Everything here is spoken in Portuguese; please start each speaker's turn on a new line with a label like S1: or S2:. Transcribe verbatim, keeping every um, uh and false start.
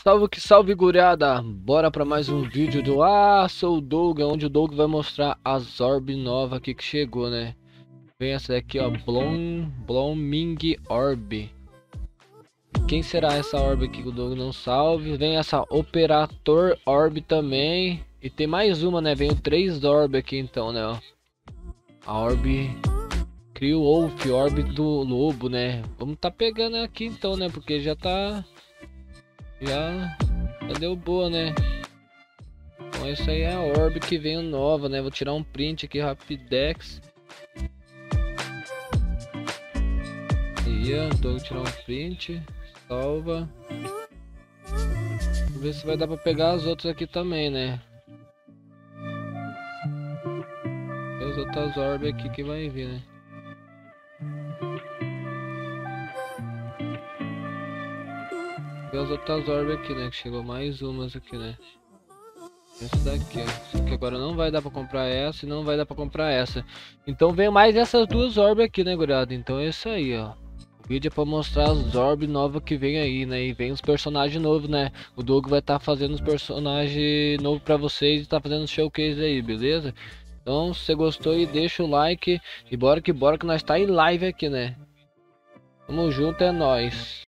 S1: Salve que salve, guriada! Bora pra mais um vídeo do Ah, sou o Doug, onde o Doug vai mostrar as orb nova aqui que chegou, né? Vem essa daqui, ó, Bloom, Blooming Orb. Quem será essa orb aqui que o Doug não salve? Vem essa Operator Orb também. E tem mais uma, né? Vem três orb aqui então, né? Ó. A orb Crio Wolf, orb do lobo, né? Vamos tá pegando aqui então, né? Porque já tá... Já, já deu boa, né? Então essa aí é a orb que veio nova, né? Vou tirar um print aqui, Rapidex. Aí, ó, tô tirar um print. Salva. Vamos ver se vai dar pra pegar as outras aqui também, né? E as outras orbes aqui que vai vir, né? E as outras orbes aqui, né? Que chegou mais umas aqui, né? Essa daqui, ó. Só que agora não vai dar pra comprar essa e não vai dar pra comprar essa. Então vem mais essas duas orbes aqui, né, guriada? Então é isso aí, ó. O vídeo é pra mostrar as orbes novas que vem aí, né? E vem os personagens novos, né? O Doug vai estar tá fazendo os personagens novos pra vocês e tá fazendo showcase aí, beleza? Então, se você gostou aí, deixa o like. E bora que bora que nós tá em live aqui, né? Tamo junto, é nóis.